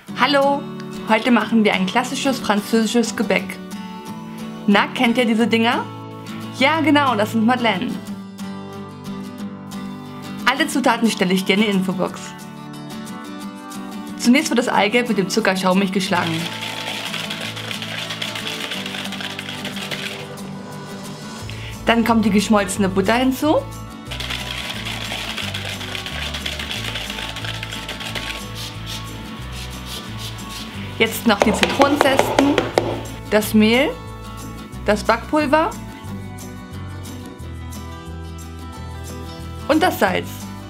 Hallo, heute machen wir ein klassisches französisches Gebäck. Na, kennt ihr diese Dinger? Ja genau, das sind Madeleine. Alle Zutaten stelle ich dir in die Infobox. Zunächst wird das Eigelb mit dem Zucker schaumig geschlagen. Dann kommt die geschmolzene Butter hinzu. Jetzt noch die Zitronenzesten, das Mehl, das Backpulver und das Salz.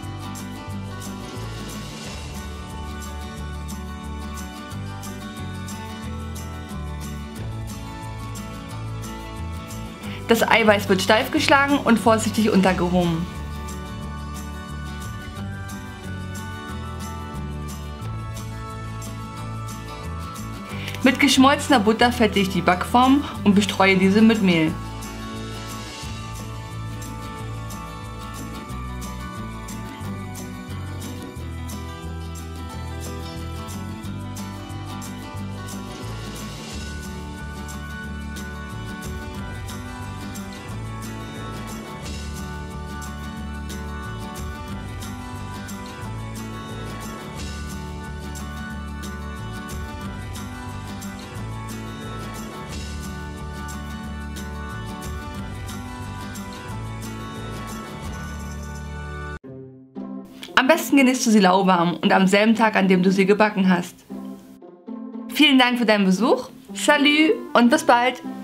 Das Eiweiß wird steif geschlagen und vorsichtig untergehoben. Mit geschmolzener Butter fette ich die Backform und bestreue diese mit Mehl. Am besten genießt du sie lauwarm und am selben Tag, an dem du sie gebacken hast. Vielen Dank für deinen Besuch, salut und bis bald!